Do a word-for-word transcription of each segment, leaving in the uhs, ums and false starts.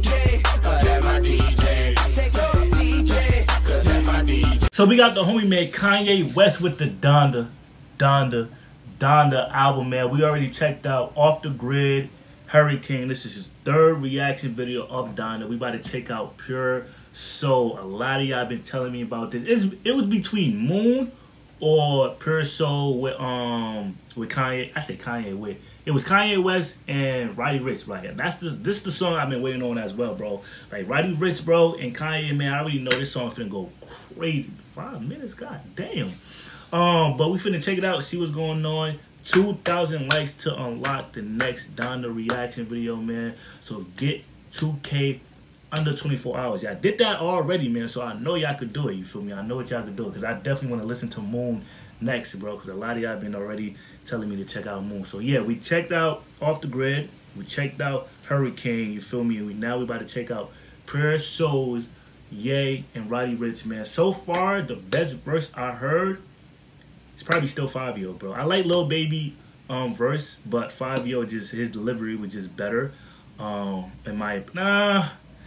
J, cause that's my D J. I say go D J, cause that's my D J. So we got the homie man Kanye West with the Donda, Donda, Donda album, man. We already checked out Off the Grid, Hurricane. This is his third reaction video of Donda. We about to check out Pure Soul. A lot of y'all been telling me about this. It's, it was between Moon or Pure Soul with um with Kanye. I say Kanye with. It was Kanye West and Roddy Ricch right here. That's the this is the song I've been waiting on as well, bro. Like Roddy Ricch, bro, and Kanye, man. I already know this song finna go crazy. Five minutes, god damn. Um, but we finna check it out, see what's going on. two thousand likes to unlock the next Donda reaction video, man. So get two K under twenty-four hours. Y'all did that already, man. So I know y'all could do it. You feel me? I know what y'all could do it because I definitely want to listen to Moon next, bro. Because a lot of y'all been already telling me to check out Moon. So yeah, we checked out Off the Grid. We checked out Hurricane. You feel me? And we, now we about to check out Pure Souls, Ye, and Roddy Ricch, man. So far, the best verse I heard is probably still Fabio, bro. I like Lil Baby um verse, but Fabio, just his delivery was just better. Um, in my nah,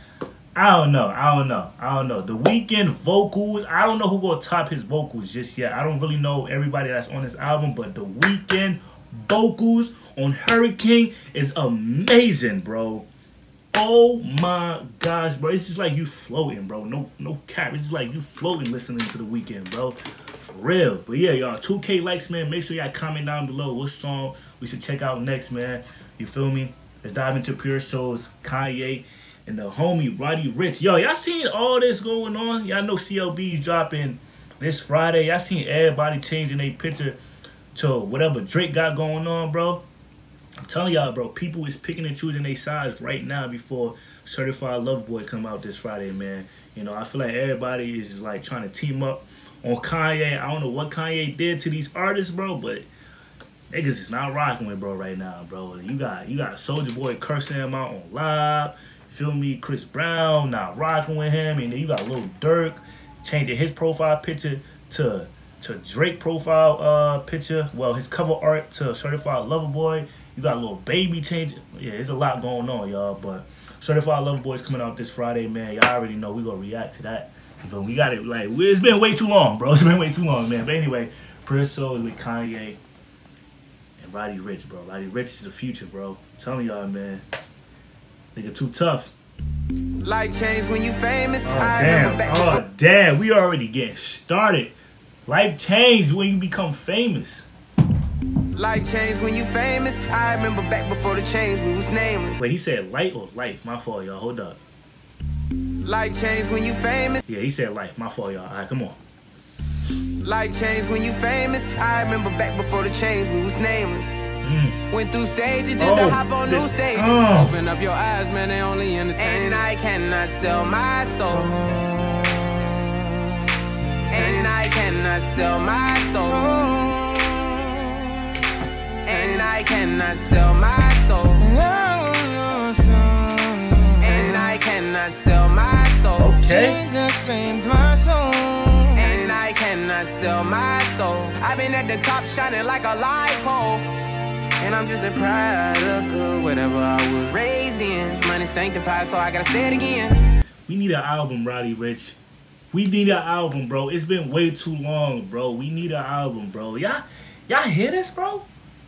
I don't know. I don't know. I don't know. The Weeknd vocals, I don't know who gonna top his vocals just yet. I don't really know everybody that's on this album, but the Weeknd vocals on Hurricane is amazing, bro. Oh my gosh, bro. It's just like you floating, bro. No no cap. It's just like you floating listening to the Weeknd, bro. For real. But yeah, y'all, two K likes, man. Make sure y'all comment down below what song we should check out next, man. You feel me? Let's dive into Pure Souls, Kanye, and the homie Roddy Ricch. Yo, y'all seen all this going on? Y'all know C L B's dropping this Friday. Y'all seen everybody changing their picture to whatever Drake got going on, bro. I'm telling y'all, bro, people is picking and choosing their sides right now before Certified Lover Boy come out this Friday, man. You know, I feel like everybody is just like trying to team up on Kanye. I don't know what Kanye did to these artists, bro, but niggas is not rocking with bro right now, bro. You got you got Soulja Boy cursing him out on live. Feel me? Chris Brown not rocking with him, and then you got Lil Durk changing his profile picture to to Drake profile uh picture. Well, his cover art to Certified Lover Boy. You got Lil Baby changing. Yeah, there's a lot going on, y'all. But Certified Lover Boy is coming out this Friday, man. Y'all already know we gonna react to that. So we got it. Like it's been way too long, bro. It's been way too long, man. But anyway, Pure Soul is with Kanye and Roddy Ricch, bro. Roddy Ricch is the future, bro. I'm telling y'all, man. Nigga too tough. Life changed when you famous. Oh, I damn. back Oh, before. damn. We already getting started. Life changed when you become famous. Life changed when you famous. I remember back before the change, we was nameless. Wait, he said light or life? My fault, y'all. Hold up. Life changed when you famous. Yeah, he said life. My fault, y'all. All right, come on. Life changed when you famous. I remember back before the change, we was nameless. Mm. Went through stages just Oh, to hop on the- new stages. oh. Open up your eyes, man, they only entertain. And I cannot sell my soul. And I cannot sell my soul. And I cannot sell my soul. And I cannot sell my soul. Okay. Jesus saved my soul. And I cannot sell my soul. I've been at the top shining like a light pole. And I'm just a product of whatever I was raised in. This money sanctified, so I gotta say it again. We need an album, Roddy Ricch. We need an album, bro. It's been way too long, bro. We need an album, bro. Y'all, y'all hear this, bro?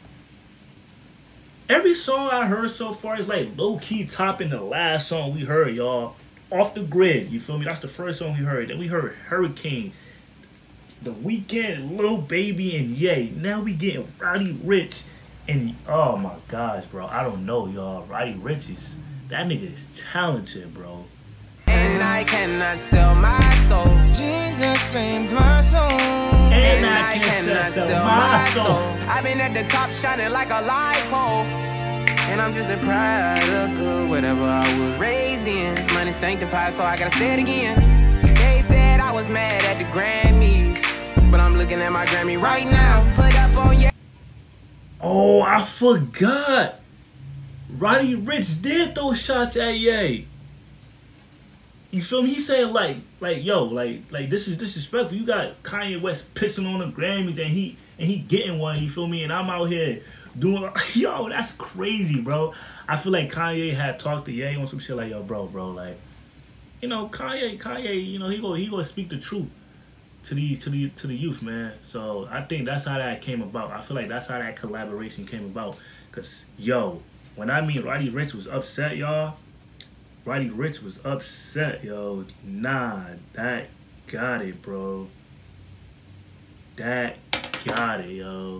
Every song I heard so far is like low-key topping the last song we heard, y'all. Off the Grid, you feel me? That's the first song we heard. Then we heard Hurricane, The Weeknd, Lil Baby, and Ye. Now we getting Roddy Ricch. And, oh my gosh, bro. I don't know, y'all. Roddy Ricch is, that nigga is talented, bro. And I cannot sell my soul. Jesus saved my soul. And, and I, I cannot sell, sell my soul. soul. I've been at the top shining like a light pole. And I'm just a product of whatever I was raised in. This money sanctified, so I gotta say it again. They said I was mad at the Grammys, but I'm looking at my Grammy right now. Put up on your... Oh, I forgot. Roddy Ricch did those shots at Ye. You feel me? He said like, like, yo, like, like this is disrespectful. You got Kanye West pissing on the Grammys and he and he getting one. You feel me? And I'm out here doing, yo, that's crazy, bro. I feel like Kanye had talked to Ye on some shit like, yo, bro, bro, like, you know, Kanye, Kanye, you know, he go, he gonna speak the truth to these, to the, to the youth, man. So I think that's how that came about. I feel like that's how that collaboration came about. Cause yo, when I mean Roddy Ricch was upset, y'all, Roddy Ricch was upset, yo. Nah, that got it, bro. That got it, yo.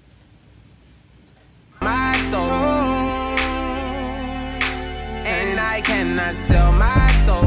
My soul, and I cannot sell my soul,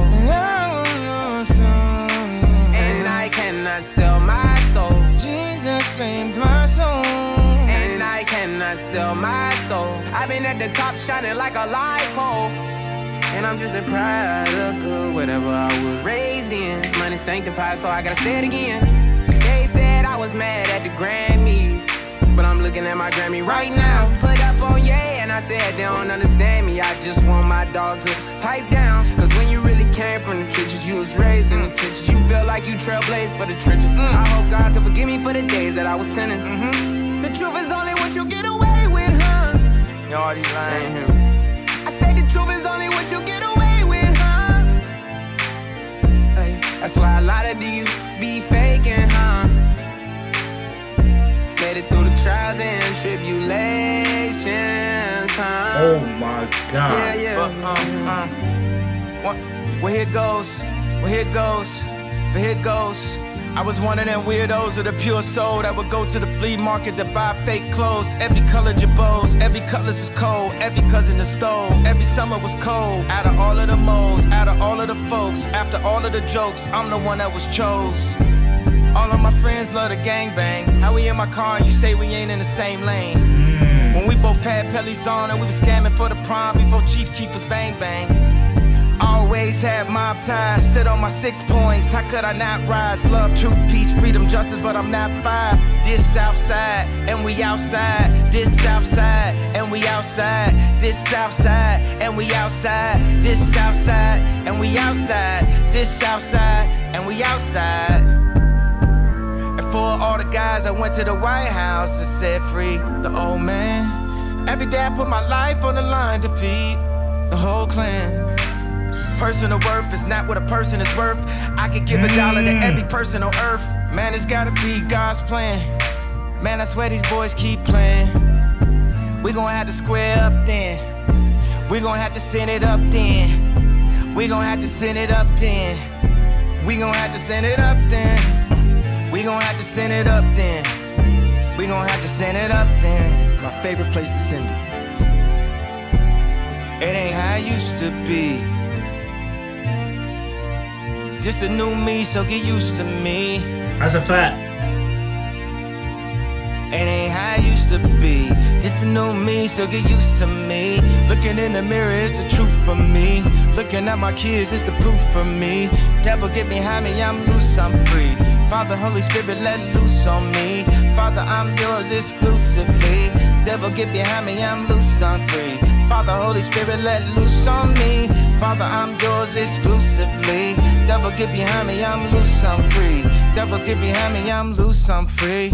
and I cannot sell my soul. Jesus saved my soul, and I cannot sell my soul. I've been at the top shining like a light pole, and I'm just a product of whatever I was raised in. This money sanctified, so I gotta say it again. They said I was mad at the Grammys, but I'm looking at my Grammy right now. Put up on Ye, and I said they don't understand me. I just want my dog to pipe down. Cause when you really came from the trenches, you was raised in the trenches. You felt like you trailblazed for the trenches. Mm. I hope God could forgive me for the days that I was sinning. Mm-hmm. The truth is only what you get away with, huh? You already lying here. I say the truth is only what you get away with, huh? Hey, that's why a lot of these be faking, huh? Made it through the trials and tribulations, huh? Oh my God. Yeah, yeah. But, um, um, well, well, here goes, well, here goes, but here goes. I was one of them weirdos of the pure soul that would go to the flea market to buy fake clothes. Every color jabos, every cutlass is cold, every cousin is stole. Every summer was cold. Out of all of the moles, out of all of the folks, after all of the jokes, I'm the one that was chose. All of my friends love the gangbang. How we in my car and you say we ain't in the same lane? Mm. When we both had pellies on and we was scamming for the prom before Chief Keef was bang bang. Always had mob ties, stood on my six points. How could I not rise? Love, truth, peace, freedom, justice, but I'm not five. This Southside and we outside. This Southside and we outside. This Southside and we outside. This Southside and we outside. This Southside and we outside. For all the guys I went to the White House and said free the old man. Every day I put my life on the line to feed the whole clan. Personal worth is not what a person is worth. I could give a dollar to every person on earth. Man, it's gotta be God's plan. Man, I swear these boys keep playing. We gon' have to square up then. We gon' have to send it up then. We gon' have to send it up then. We gon' have to send it up then. We gon' have to send it up then. We gon' have to send it up then. My favorite place to send it. It ain't how it used to be. Just a new me, so get used to me. That's a fact. It ain't how it used to be. Just a new me, so get used to me. Looking in the mirror is the truth for me. Looking at my kids is the proof for me. Devil get behind me, I'm loose, I'm free. Father, Holy Spirit, let loose on me. Father, I'm yours exclusively. Devil get behind me, I'm loose, I'm free. Father, Holy Spirit, let loose on me. Father, I'm yours exclusively. Devil get behind me, I'm loose, I'm free. Devil get behind me, I'm loose, I'm free.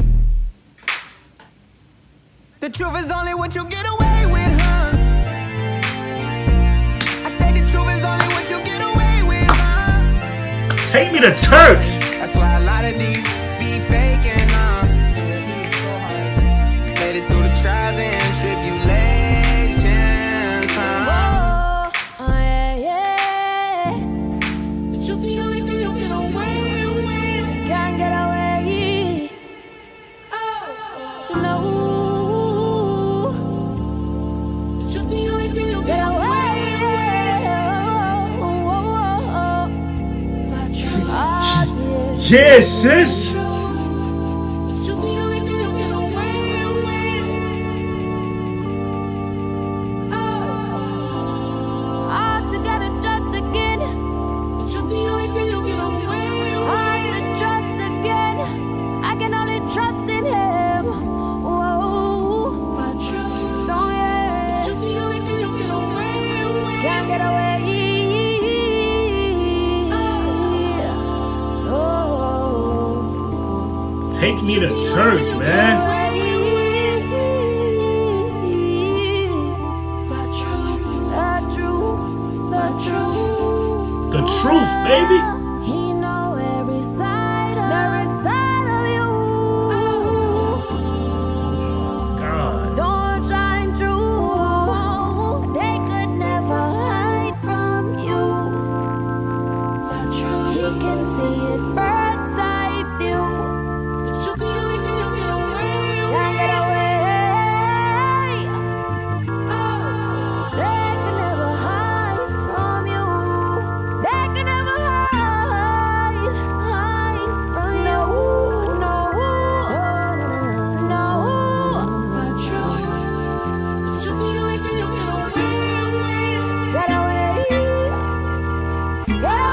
The truth is only what you get away with, huh? I say the truth is only what you get away with, huh? Take me to church. That's why a lot of these be faking, huh? Made it through the trials and tribulations, huh? Oh, oh yeah, yeah. The truth the only thing you get away with. Can't get away. Oh, oh. No. The truth the only thing you get away with. Yes, sis. Take me to church, man. The truth, baby. He know every side, every side of you. God. Don't shine through. They could never hide from you. The truth. He can see it bird's eye view. The truth, the only thing you get away with. Can't get away. They can never hide from you. They can never hide, hide from you. No, no, the truth. The truth, the only thing you get away with. Get away. Get away.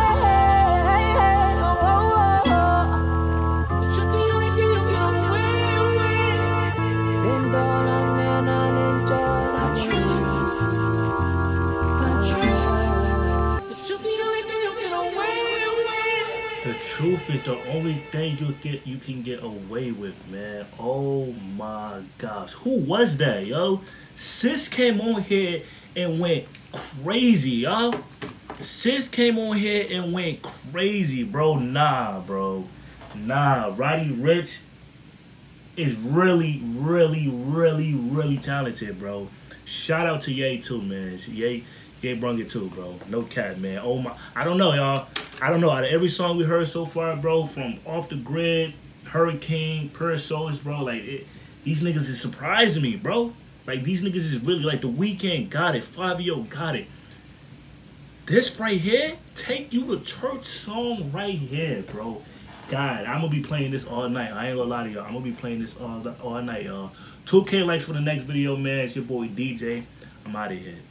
The truth, the only thing you get away with. Then don't let me not enjoy the truth. The truth. The truth, the only thing you get away with. The truth is the only thing you get you can get away with, man. Oh my gosh. Who was that, yo? Sis came on here and went crazy, yo. Sis came on here and went crazy, bro. Nah, bro. Nah. Roddy Ricch is really, really, really, really talented, bro. Shout out to Ye too, man. Ye, Ye brung it too, bro. No cap, man. Oh my, I don't know, y'all. I don't know. Out of every song we heard so far, bro, from Off the Grid, Hurricane, Pure Souls, bro, like it, these niggas is surprising me, bro. Like these niggas is really like The Weeknd got it, Fabio got it. This right here, Take You to Church song right here, bro. God, I'm gonna be playing this all night. I ain't gonna lie to y'all. I'm gonna be playing this all all night, y'all. two K likes for the next video, man. It's your boy D J. I'm out of here.